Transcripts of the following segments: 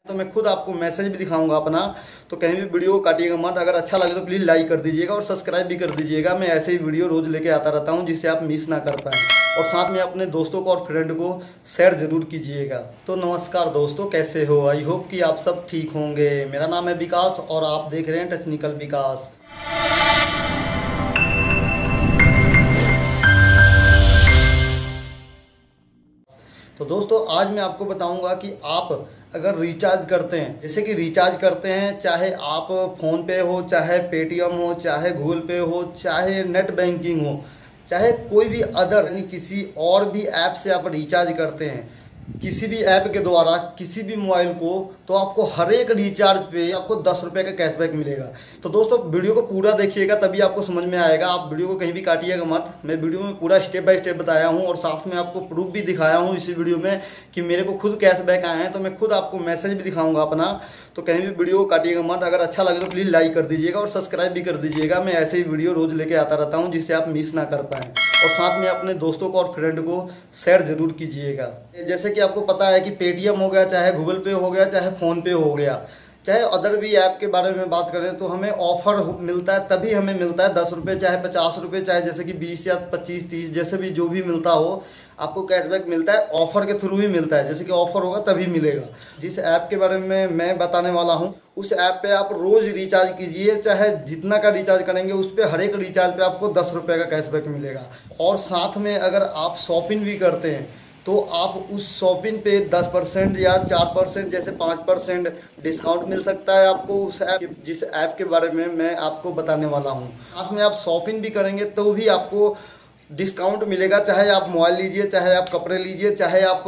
तो मैं खुद आपको मैसेज भी दिखाऊंगा अपना। तो कहीं भी वीडियो को काटिएगा मत। अगर अच्छा लगे तो प्लीज़ लाइक कर दीजिएगा और सब्सक्राइब भी कर दीजिएगा। मैं ऐसे ही वीडियो रोज़ लेके आता रहता हूँ जिससे आप मिस ना कर पाएँ। और साथ में अपने दोस्तों को और फ्रेंड को शेयर ज़रूर कीजिएगा। तो नमस्कार दोस्तों, कैसे हो? आई होप कि आप सब ठीक होंगे। मेरा नाम है विकास और आप देख रहे हैं टेक्निकल विकास। तो दोस्तों आज मैं आपको बताऊंगा कि आप अगर रिचार्ज करते हैं, जैसे कि रिचार्ज करते हैं, चाहे आप फ़ोन पे हो, चाहे पेटीएम हो, चाहे गूगल पे हो, चाहे नेट बैंकिंग हो, चाहे कोई भी अदर यानी किसी और भी ऐप से आप रिचार्ज करते हैं, किसी भी ऐप के द्वारा किसी भी मोबाइल को, तो आपको हर एक रिचार्ज पे आपको 10 रुपये का कैशबैक मिलेगा। तो दोस्तों वीडियो को पूरा देखिएगा तभी आपको समझ में आएगा। आप वीडियो को कहीं भी काटिएगा मत। मैं वीडियो में पूरा स्टेप बाय स्टेप बताया हूँ और साथ में आपको प्रूफ भी दिखाया हूँ इसी वीडियो में कि मेरे को खुद कैशबैक आए हैं। तो मैं खुद आपको मैसेज भी दिखाऊंगा अपना। तो कहीं भी वीडियो को काटिएगा मत। अगर अच्छा लगे तो प्लीज़ लाइक कर दीजिएगा और सब्सक्राइब भी कर दीजिएगा। मैं ऐसे ही वीडियो रोज़ लेके आता रहता हूँ जिससे आप मिस ना कर पाएँ। और साथ में अपने दोस्तों को और फ्रेंड को शेयर जरूर कीजिएगा। जैसे कि आपको पता है कि पेटीएम हो गया, चाहे गूगल पे हो गया, चाहे फ़ोन पे हो गया, चाहे अदर भी ऐप के बारे में बात करें, तो हमें ऑफर मिलता है, तभी हमें मिलता है 10 रुपये, चाहे 50 रुपये, चाहे जैसे कि 20 या 25 30 जैसे भी जो भी मिलता हो, आपको कैशबैक मिलता है ऑफर के थ्रू ही मिलता है। जैसे कि ऑफर होगा तभी मिलेगा। जिस ऐप के बारे में मैं बताने वाला हूँ उस ऐप पे आप रोज रिचार्ज कीजिए, चाहे जितना का रिचार्ज करेंगे उस पे हर एक रिचार्ज पे आपको 10 रुपये का कैशबैक मिलेगा। और साथ में अगर आप शॉपिंग भी करते हैं तो आप उस शॉपिंग पे 10% या 4% जैसे 5% डिस्काउंट मिल सकता है आपको उस ऐप, जिस ऐप के बारे में मैं आपको बताने वाला हूँ। साथ में आप शॉपिंग भी करेंगे तो भी आपको डिस्काउंट मिलेगा। चाहे आप मोबाइल लीजिए, चाहे आप कपड़े लीजिए, चाहे आप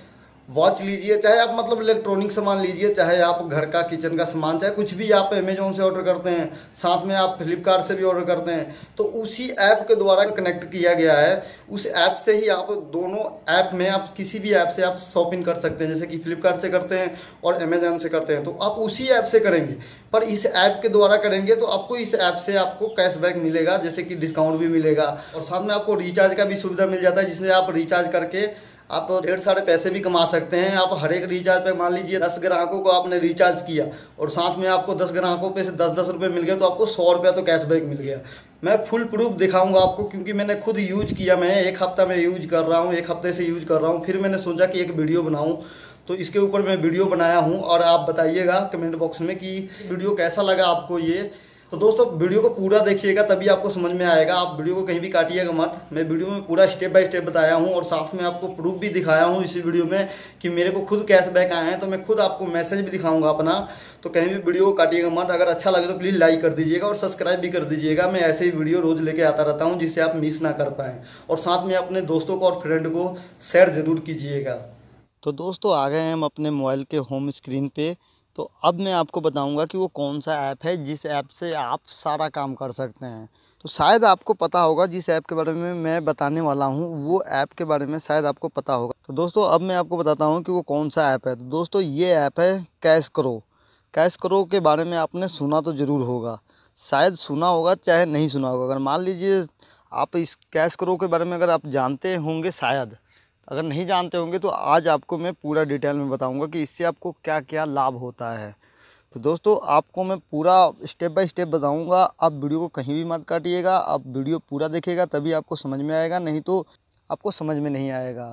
वॉच लीजिए, चाहे आप मतलब इलेक्ट्रॉनिक सामान लीजिए, चाहे आप घर का किचन का सामान, चाहे कुछ भी आप अमेजोन से ऑर्डर करते हैं, साथ में आप फ्लिपकार्ट से भी ऑर्डर करते हैं, तो उसी ऐप के द्वारा कनेक्ट किया गया है। उस ऐप से ही आप दोनों ऐप में आप किसी भी ऐप से आप शॉपिंग कर सकते हैं। जैसे कि फ्लिपकार्ट से करते हैं और अमेजोन से करते हैं तो आप उसी ऐप से करेंगे, पर इस ऐप के द्वारा करेंगे तो आपको इस ऐप से आपको कैशबैक मिलेगा, जैसे कि डिस्काउंट भी मिलेगा। और साथ में आपको रिचार्ज का भी सुविधा मिल जाता है, जिससे आप रिचार्ज करके आप ढेर सारे पैसे भी कमा सकते हैं। आप हर एक रिचार्ज पे मान लीजिए 10 ग्राहकों को आपने रिचार्ज किया और साथ में आपको 10 ग्राहकों पे से 10-10 रुपये मिल गए, तो आपको 100 रुपया तो कैशबैक मिल गया। मैं फुल प्रूफ दिखाऊंगा आपको, क्योंकि मैंने खुद यूज किया। मैं 1 हफ्ता में यूज कर रहा हूँ, 1 हफ्ते से यूज कर रहा हूँ। फिर मैंने सोचा कि एक वीडियो बनाऊँ, तो इसके ऊपर मैं वीडियो बनाया हूँ। और आप बताइएगा कमेंट बॉक्स में कि वीडियो कैसा लगा आपको ये। तो दोस्तों वीडियो को पूरा देखिएगा तभी आपको समझ में आएगा। आप वीडियो को कहीं भी काटिएगा मत। मैं वीडियो में पूरा स्टेप बाय स्टेप बताया हूँ और साथ में आपको प्रूफ भी दिखाया हूँ इसी वीडियो में कि मेरे को खुद कैशबैक आए हैं। तो मैं खुद आपको मैसेज भी दिखाऊंगा अपना। तो कहीं भी वीडियो को काटिएगा मत। अगर अच्छा लगे तो प्लीज़ लाइक कर दीजिएगा और सब्सक्राइब भी कर दीजिएगा। मैं ऐसे ही वीडियो रोज़ लेके आता रहता हूँ जिससे आप मिस ना कर पाएँ। और साथ में अपने दोस्तों को और फ्रेंड को शेयर ज़रूर कीजिएगा। तो दोस्तों आ गए हैं हम अपने मोबाइल के होम स्क्रीन पे। तो अब मैं आपको बताऊंगा कि वो कौन सा ऐप है जिस ऐप से आप सारा काम कर सकते हैं। तो शायद आपको पता होगा, जिस ऐप के बारे में मैं बताने वाला हूँ वो ऐप के बारे में शायद आपको पता होगा। तो दोस्तों अब मैं आपको बताता हूँ कि वो कौन सा ऐप है। तो दोस्तों ये ऐप है कैश करो। कैश करो के बारे में आपने सुना तो ज़रूर होगा, शायद सुना होगा चाहे नहीं सुना होगा। अगर मान लीजिए आप इस कैश करो के बारे में अगर आप जानते होंगे, शायद अगर नहीं जानते होंगे, तो आज आपको मैं पूरा डिटेल में बताऊंगा कि इससे आपको क्या क्या लाभ होता है। तो दोस्तों आपको मैं पूरा स्टेप बाय स्टेप बताऊंगा। आप वीडियो को कहीं भी मत काटिएगा, आप वीडियो पूरा देखिएगा तभी आपको समझ में आएगा, नहीं तो आपको समझ में नहीं आएगा।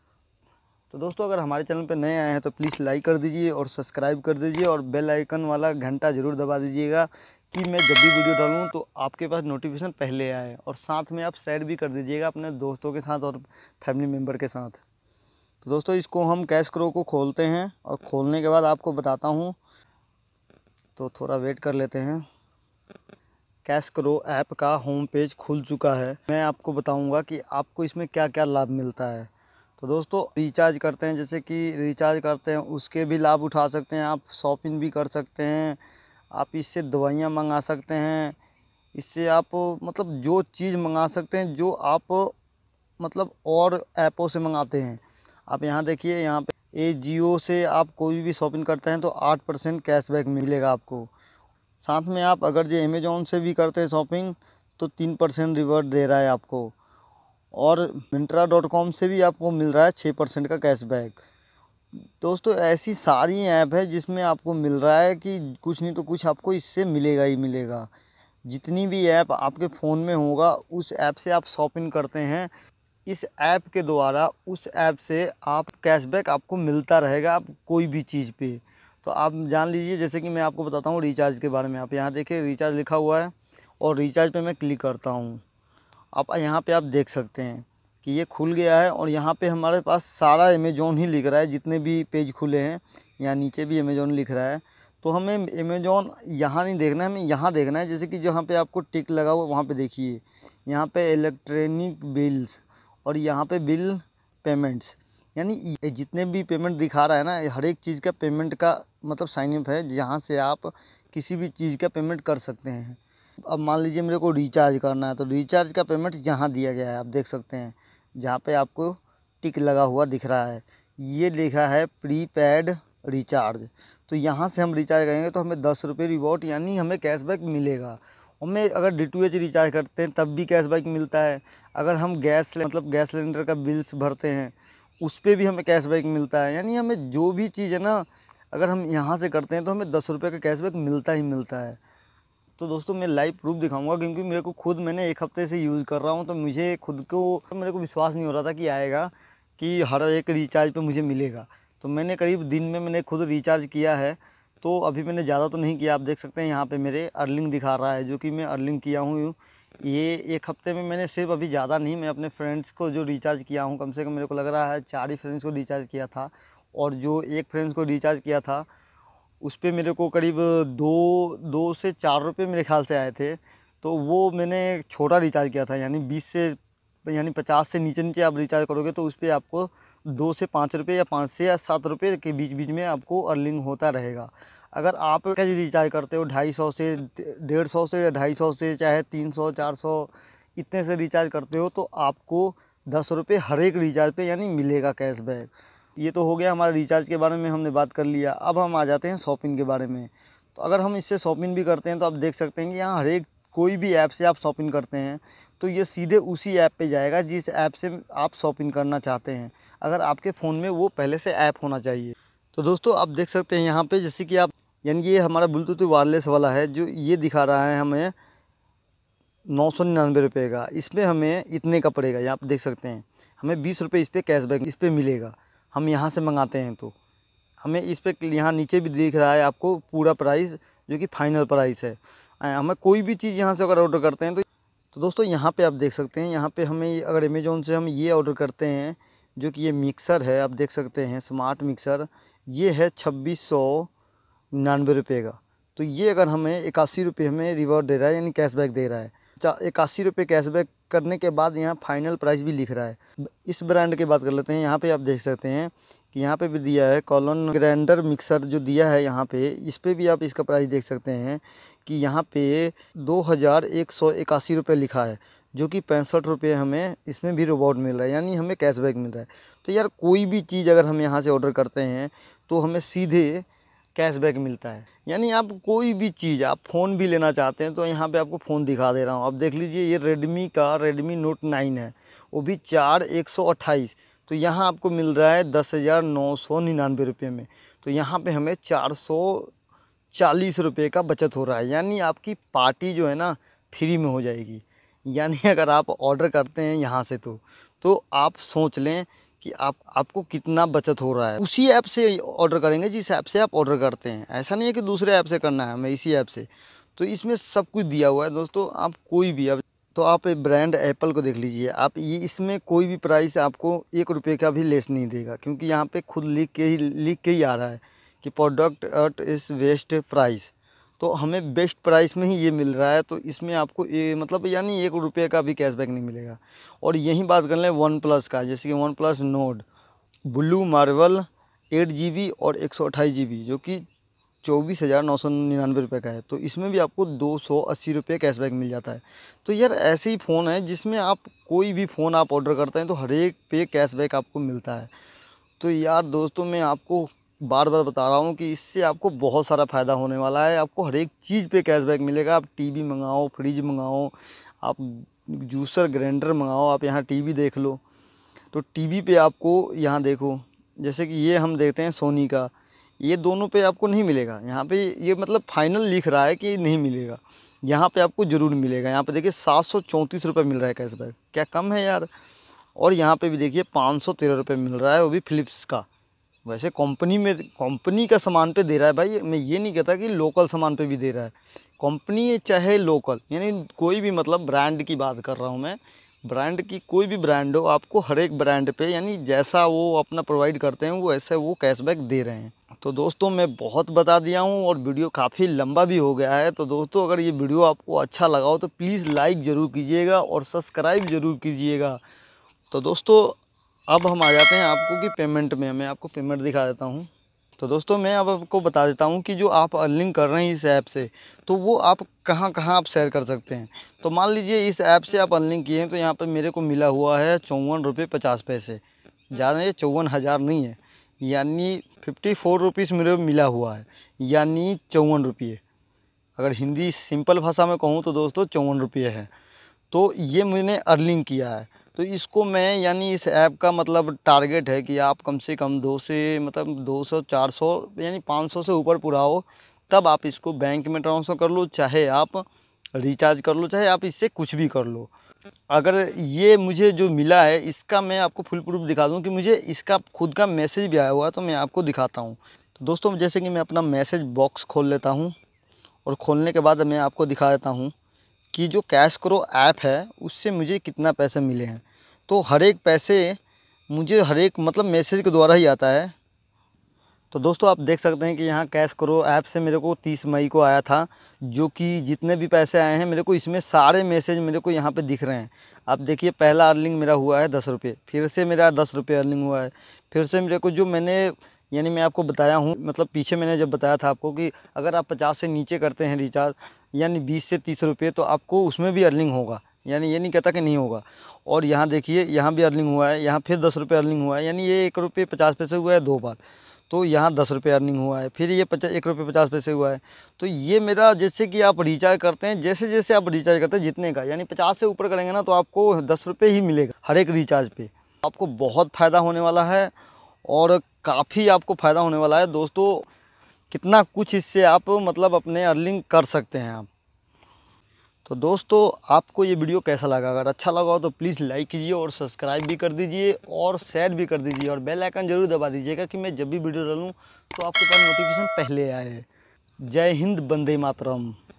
तो दोस्तों अगर हमारे चैनल पर नए आए हैं तो प्लीज़ लाइक कर दीजिए और सब्सक्राइब कर दीजिए और बेल आइकन वाला घंटा ज़रूर दबा दीजिएगा कि मैं जब भी वीडियो डालूँ तो आपके पास नोटिफिकेशन पहले आए। और साथ में आप शेयर भी कर दीजिएगा अपने दोस्तों के साथ और फैमिली मेम्बर के साथ। तो दोस्तों इसको हम कैश करो को खोलते हैं और खोलने के बाद आपको बताता हूँ। तो थोड़ा वेट कर लेते हैं। कैश करो ऐप का होम पेज खुल चुका है। मैं आपको बताऊँगा कि आपको इसमें क्या क्या लाभ मिलता है। तो दोस्तों रिचार्ज करते हैं, जैसे कि रिचार्ज करते हैं उसके भी लाभ उठा सकते हैं। आप शॉपिंग भी कर सकते हैं, आप इससे दवाइयाँ मंगा सकते हैं, इससे आप मतलब जो चीज़ मंगा सकते हैं जो आप मतलब और ऐपों से मंगाते हैं। आप यहाँ देखिए, यहाँ पे जियो से आप कोई भी शॉपिंग करते हैं तो 8% कैशबैक मिलेगा आपको। साथ में आप अगर जो अमेजोन से भी करते हैं शॉपिंग तो 3% रिवर्ट दे रहा है आपको। और Myntra.com से भी आपको मिल रहा है 6% का कैशबैक। दोस्तों ऐसी सारी ऐप है जिसमें आपको मिल रहा है कि कुछ नहीं तो कुछ आपको इससे मिलेगा ही मिलेगा। जितनी भी ऐप आपके फ़ोन में होगा उस ऐप से आप शॉपिंग करते हैं, इस ऐप के द्वारा उस ऐप से आप कैशबैक आपको मिलता रहेगा आप कोई भी चीज़ पे। तो आप जान लीजिए, जैसे कि मैं आपको बताता हूँ रिचार्ज के बारे में। आप यहाँ देखिए रिचार्ज लिखा हुआ है और रिचार्ज पे मैं क्लिक करता हूँ। आप यहाँ पे आप देख सकते हैं कि ये खुल गया है और यहाँ पे हमारे पास सारा अमेज़ॉन ही लिख रहा है, जितने भी पेज खुले हैं। यहाँ नीचे भी अमेज़ॉन लिख रहा है। तो हमें अमेज़ॉन यहाँ नहीं देखना है, हमें यहाँ देखना है। जैसे कि जहाँ पे आपको टिक लगा हुआ वहाँ पे देखिए, यहाँ पे इलेक्ट्रॉनिक बिल्स और यहाँ पे बिल पेमेंट्स, यानी ये जितने भी पेमेंट दिखा रहा है ना, हर एक चीज़ का पेमेंट का मतलब साइन अप है, जहाँ से आप किसी भी चीज़ का पेमेंट कर सकते हैं। अब मान लीजिए मेरे को रिचार्ज करना है, तो रिचार्ज का पेमेंट यहाँ दिया गया है, आप देख सकते हैं जहाँ पे आपको टिक लगा हुआ दिख रहा है, ये लिखा है प्रीपेड रिचार्ज। तो यहाँ से हम रिचार्ज करेंगे तो हमें 10 रुपये रिवॉर्ड यानी हमें कैशबैक मिलेगा। हमें अगर DTH रिचार्ज करते हैं तब भी कैशबैक मिलता है। अगर हम गैस सिलेंडर का बिल्स भरते हैं उस पर भी हमें कैशबैक मिलता है। यानी हमें जो भी चीज़ है ना, अगर हम यहाँ से करते हैं तो हमें 10 रुपये का कैशबैक मिलता ही मिलता है। तो दोस्तों मैं लाइव प्रूफ दिखाऊंगा, क्योंकि मेरे को खुद मैंने 1 हफ्ते से यूज़ कर रहा हूँ, तो मुझे खुद को मेरे को विश्वास नहीं हो रहा था कि आएगा, कि हर एक रिचार्ज पे मुझे मिलेगा। तो मैंने करीब दिन में मैंने खुद रिचार्ज किया है। तो अभी मैंने ज़्यादा तो नहीं किया, आप देख सकते हैं यहाँ पे मेरे अर्निंग दिखा रहा है, जो कि मैं अर्निंग किया हूँ। ये 1 हफ्ते में मैंने सिर्फ अभी ज़्यादा नहीं, मैं अपने फ्रेंड्स को जो रिचार्ज किया हूँ, कम से कम मेरे को लग रहा है 4 ही फ्रेंड्स को रिचार्ज किया था। और जो एक फ्रेंड्स को रिचार्ज किया था उस पे मेरे को करीब 2 से 4 रुपये मेरे ख्याल से आए थे। तो वो मैंने छोटा रिचार्ज किया था, यानी 50 से नीचे नीचे आप रिचार्ज करोगे तो उस पर आपको 2 से 5 रुपये या 5 से 7 रुपये के बीच बीच में आपको अर्निंग होता रहेगा। अगर आप का रिचार्ज करते हो 250 से 150 से या 250 से, चाहे 300 400 इतने से रिचार्ज करते हो, तो आपको 10 रुपये हर एक रिचार्ज पे यानी मिलेगा कैशबैक। ये तो हो गया हमारा रिचार्ज के बारे में, हमने बात कर लिया। अब हम आ जाते हैं शॉपिंग के बारे में। तो अगर हम इससे शॉपिंग भी करते हैं तो आप देख सकते हैं कि यहाँ हर एक कोई भी ऐप से आप शॉपिंग करते हैं तो ये सीधे उसी ऐप पे जाएगा जिस ऐप से आप शॉपिंग करना चाहते हैं। अगर आपके फ़ोन में वो पहले से ऐप होना चाहिए। तो दोस्तों आप देख सकते हैं यहाँ पे, जैसे कि आप, यानी ये हमारा ब्लूटूथ वायरलेस वाला है, जो ये दिखा रहा है हमें 999 रुपये का। इसमें हमें इतने का पड़ेगा, यहाँ आप देख सकते हैं हमें 20 रुपये इस पर कैशबैक इस पर मिलेगा। हम यहाँ से मंगाते हैं तो हमें इस पर, यहाँ नीचे भी दिख रहा है आपको पूरा प्राइस, जो कि फाइनल प्राइस है। हमें कोई भी चीज़ यहाँ से अगर ऑर्डर करते हैं तो दोस्तों यहाँ पे आप देख सकते हैं, यहाँ पे हमें अगर अमेज़ॉन से हम ये ऑर्डर करते हैं, जो कि ये मिक्सर है, आप देख सकते हैं स्मार्ट मिक्सर, ये है 2699 रुपये का। तो ये अगर हमें 81 रुपये हमें रिवॉर्ड दे रहा है, यानी कैशबैक दे रहा है। 81 रुपये कैशबैक करने के बाद यहाँ फाइनल प्राइस भी लिख रहा है। इस ब्रांड की बात कर लेते हैं। यहाँ पे आप देख सकते हैं कि यहाँ पे भी दिया है कॉलन ग्राइंडर मिक्सर, जो दिया है यहाँ पे, इस पर भी आप इसका प्राइस देख सकते हैं कि यहाँ पे 2181 रुपये लिखा है, जो कि 65 रुपये हमें इसमें भी रिवॉर्ड मिल रहा है, यानी हमें कैशबैक मिल रहा है। तो यार कोई भी चीज़ अगर हम यहाँ से ऑर्डर करते हैं तो हमें सीधे कैशबैक मिलता है। यानी आप कोई भी चीज़, आप फ़ोन भी लेना चाहते हैं तो यहाँ पे आपको फ़ोन दिखा दे रहा हूँ, आप देख लीजिए, ये रेडमी नोट 9 है, वो भी 4128। तो यहाँ आपको मिल रहा है 10,999 में। तो यहाँ पे हमें 440 रुपये का बचत हो रहा है, यानी आपकी पार्टी जो है ना फ्री में हो जाएगी। यानी अगर आप ऑर्डर करते हैं यहाँ से तो आप सोच लें कि आपको कितना बचत हो रहा है। उसी ऐप से ऑर्डर करेंगे जिस ऐप से आप ऑर्डर करते हैं, ऐसा नहीं है कि दूसरे ऐप से करना है, हमें इसी ऐप से। तो इसमें सब कुछ दिया हुआ है दोस्तों, आप कोई भी, अब तो आप ब्रांड एप्पल को देख लीजिए, आप ये इसमें कोई भी प्राइस आपको 1 रुपये का भी लेस नहीं देगा, क्योंकि यहाँ पे खुद लिख के ही आ रहा है कि product at its best price. तो हमें बेस्ट प्राइस में ही ये मिल रहा है, तो इसमें आपको ये मतलब यानी 1 रुपये का भी कैशबैक नहीं मिलेगा। और यही बात कर लें वन प्लस का, जैसे कि OnePlus Nord blue marble 8 GB और 128 GB, जो कि 24,999 रुपये का है। तो इसमें भी आपको 280 रुपये कैशबैक मिल जाता है। तो यार ऐसे ही फ़ोन है जिसमें आप कोई भी फ़ोन आप ऑर्डर करते हैं तो हर एक पे कैशबैक आपको मिलता है। तो यार दोस्तों मैं आपको बार बार बता रहा हूँ कि इससे आपको बहुत सारा फ़ायदा होने वाला है। आपको हर एक चीज़ पे कैशबैक मिलेगा। आप टीवी मंगाओ, फ्रिज मंगाओ, आप जूसर ग्राइंडर मंगाओ, आप यहाँ टीवी देख लो, तो टीवी पे आपको यहाँ देखो जैसे कि ये हम देखते हैं सोनी का, ये दोनों पे आपको नहीं मिलेगा। यहाँ पे ये मतलब फाइनल लिख रहा है कि नहीं मिलेगा, यहाँ पे आपको ज़रूर मिलेगा। यहाँ पे देखिए 734 रुपये मिल रहा है कैशबैक, क्या कम है यार। और यहाँ पे भी देखिए 513 रुपये मिल रहा है, वो भी फ़िलिप्स का। वैसे कंपनी में कंपनी का सामान पे दे रहा है भाई, मैं ये नहीं कहता कि लोकल सामान पे भी दे रहा है। कंपनी चाहे लोकल, यानी कोई भी मतलब ब्रांड की बात कर रहा हूँ मैं, ब्रांड की कोई भी ब्रांड हो, आपको हर एक ब्रांड पे यानी जैसा वो अपना प्रोवाइड करते हैं वो ऐसे वो कैशबैक दे रहे हैं। तो दोस्तों मैं बहुत बता दिया हूँ और वीडियो काफ़ी लंबा भी हो गया है। तो दोस्तों अगर ये वीडियो आपको अच्छा लगा हो तो प्लीज़ लाइक ज़रूर कीजिएगा और सब्सक्राइब ज़रूर कीजिएगा। तो दोस्तों अब हम आ जाते हैं आपको कि पेमेंट में, मैं आपको पेमेंट दिखा देता हूँ। तो दोस्तों मैं अब आपको बता देता हूँ कि जो आप अर्निंग कर रहे हैं इस ऐप से, तो वो आप कहाँ कहाँ आप शेयर कर सकते हैं। तो मान लीजिए इस ऐप से आप अर्निंग किए हैं, तो यहाँ पर मेरे को मिला हुआ है 54 रुपये 50 पैसे, ज़्यादा ये 54,000 नहीं है, यानी 54 रुपीज़ मेरे को मिला हुआ है, यानी 54 रुपये। अगर हिंदी सिंपल भाषा में कहूँ तो दोस्तों 54 रुपये है। तो ये मैंने अर्निंग किया है। तो इसको मैं यानी इस ऐप का मतलब टारगेट है कि आप कम से कम 2 से मतलब 200 400 यानी 500 से ऊपर पूरा हो, तब आप इसको बैंक में ट्रांसफ़र कर लो, चाहे आप रिचार्ज कर लो, चाहे आप इससे कुछ भी कर लो। अगर ये मुझे जो मिला है इसका मैं आपको फुल प्रूफ दिखा दूं कि मुझे इसका खुद का मैसेज भी आया हुआ है, तो मैं आपको दिखाता हूं। तो दोस्तों जैसे कि मैं अपना मैसेज बॉक्स खोल लेता हूं और खोलने के बाद मैं आपको दिखा देता हूं कि जो कैश करो ऐप है उससे मुझे कितना पैसे मिले हैं। तो हर एक पैसे मुझे हर एक मतलब मैसेज के द्वारा ही आता है। तो दोस्तों आप देख सकते हैं कि यहाँ कैश करो ऐप से मेरे को 30 मई को आया था, जो कि जितने भी पैसे आए हैं मेरे को इसमें सारे मैसेज मेरे को यहाँ पे दिख रहे हैं। आप देखिए पहला अर्निंग मेरा हुआ है 10 रुपये, फिर से मेरा 10 रुपये अर्निंग हुआ है, फिर से मेरे को जो मैंने यानी मैं आपको बताया हूँ, मतलब पीछे मैंने जब बताया था आपको कि अगर आप 50 से नीचे करते हैं रिचार्ज यानी 20 से 30 रुपये, तो आपको उसमें भी अर्निंग होगा, यानी ये नहीं कहता कि नहीं होगा। और यहाँ देखिए यहाँ भी अर्निंग हुआ है, यहाँ फिर 10 रुपये अर्निंग हुआ है, यानी ये 1 रुपये 50 पैसे हुआ है 2 बार। तो यहाँ 10 रुपये अर्निंग हुआ है, फिर ये 1 रुपये 50 पैसे हुआ है। तो ये मेरा जैसे कि आप रिचार्ज करते हैं, जैसे जैसे आप रिचार्ज करते हैं जितने का यानी 50 से ऊपर करेंगे ना, तो आपको 10 रुपये ही मिलेगा हर एक रिचार्ज पे। आपको बहुत फ़ायदा होने वाला है और काफ़ी आपको फ़ायदा होने वाला है दोस्तों। कितना कुछ इससे आप मतलब अपने अर्निंग कर सकते हैं आप। तो दोस्तों आपको ये वीडियो कैसा लगा, अगर अच्छा लगा हो तो प्लीज़ लाइक कीजिए और सब्सक्राइब भी कर दीजिए और शेयर भी कर दीजिए और बेल आइकन ज़रूर दबा दीजिएगा कि मैं जब भी वीडियो डालूँ तो आपके पास नोटिफिकेशन पहले आए। जय हिंद, वंदे मातरम।